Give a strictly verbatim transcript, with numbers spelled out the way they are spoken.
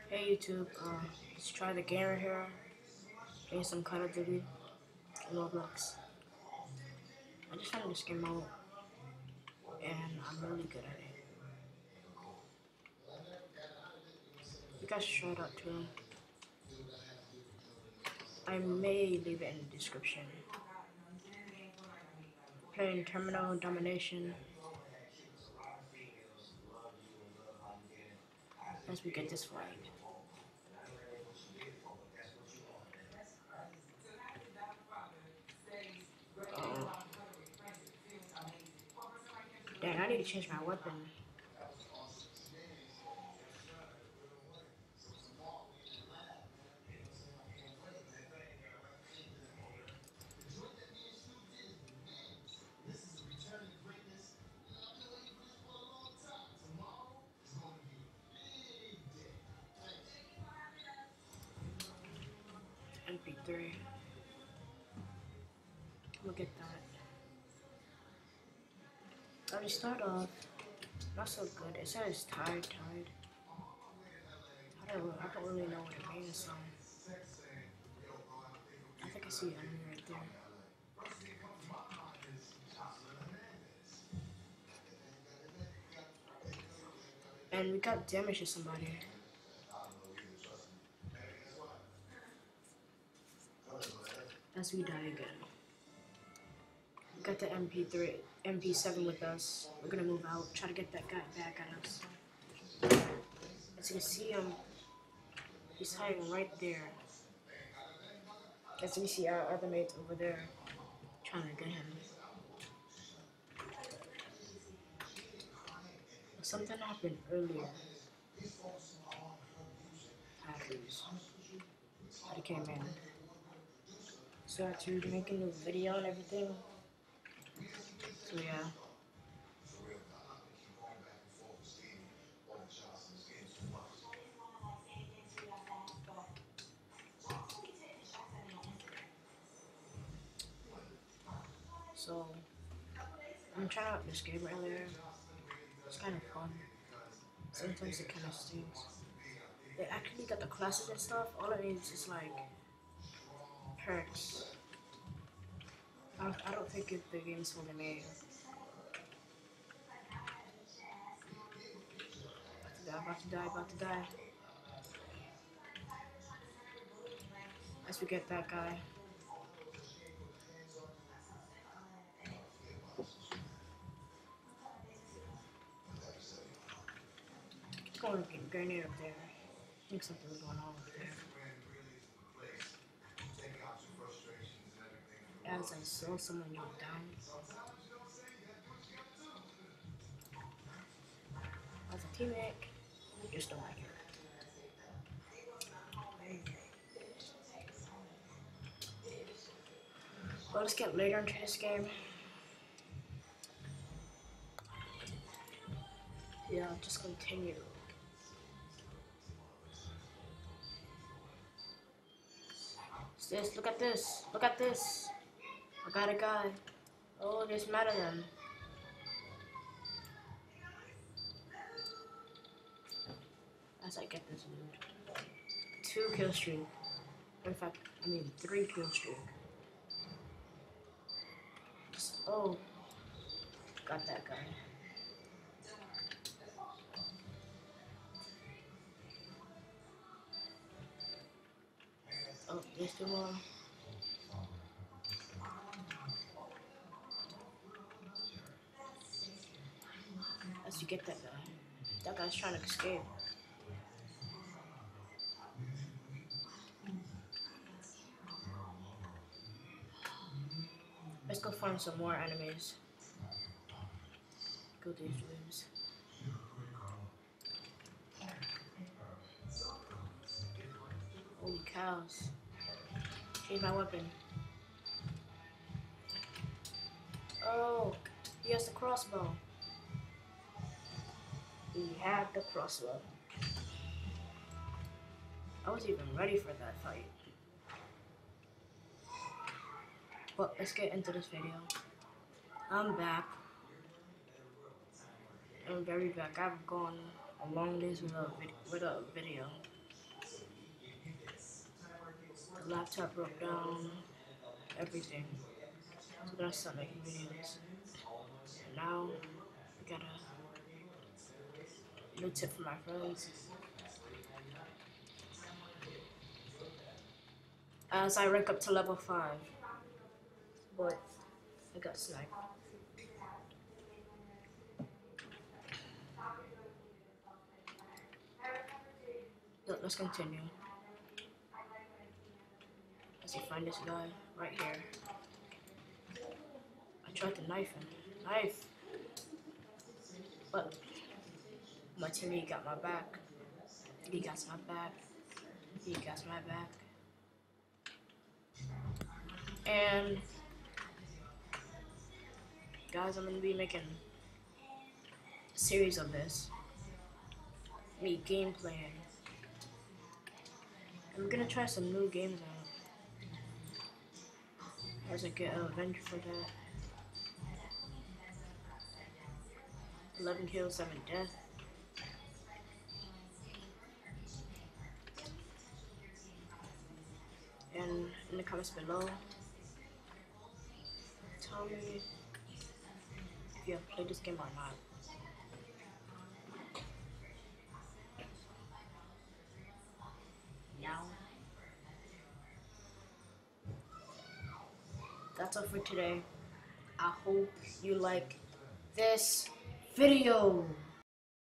Hey YouTube, uh, let's try the gamer here, playing some Call of Duty, Roblox. I just found this game out, and I'm really good at it. You guys should try it out too. I may leave it in the description. Playing Terminal Domination as we get this flag. Oh, dang, I need to change my weapon. M P three. Look at that. Let me start off. Not so good. It says tied, tied. I don't, I don't really know what it means, so I think I see an enemy right there. And we got damage to somebody. As we die again. We got the M P three, M P seven with us. We're gonna move out, try to get that guy back at us. As you can see him, he's hiding right there. As we see our other mates over there, trying to get him. Something happened earlier. Hackers. They came in. So I had to make a new video and everything. So yeah. So I'm trying out this game earlier. It's kind of fun. Sometimes it kind of stinks. They actually got the classes and stuff. All it needs is like perks. I don't, I don't think it, the game's fully made. About to die, about to die, about to die. Let's forget that guy. It's going to get a grenade up there. I think something was going on up there. As I saw someone knocked down. As a teammate, I just don't like it. Well, let's get later into this game. Yeah, I'll just continue. What's this? Look at this. Look at this. I got a guy. Oh, there's mad at them. As I get this loot. Two kill streak. In fact, I mean three kill streak. Oh, got that guy. Oh, there's two more. As you get that guy. That guy's trying to escape. Let's go find some more enemies. Go these rooms. Holy cows. Change my weapon. Oh, he has the crossbow. He had the crossbow. I wasn't even ready for that fight. But let's get into this video. I'm back. I'm very back. I've gone a long days without vid without video. The laptop broke down. Everything. So I'm gonna start making videos. And now we got a new tip from my friends. As I rank up to level five, but I got sniped. Look, let's continue. As I find this guy right here. I tried to knife him. Knife! But my teammate got my back. He got my back. He got my back. And guys, I'm gonna be making a series of this. Me gameplaying. I'm gonna try some new games out. As I get an Avenger for that. eleven kills, seven death. And in the comments below, tell me if you have played this game or not. Now, that's all for today. I hope you like this video.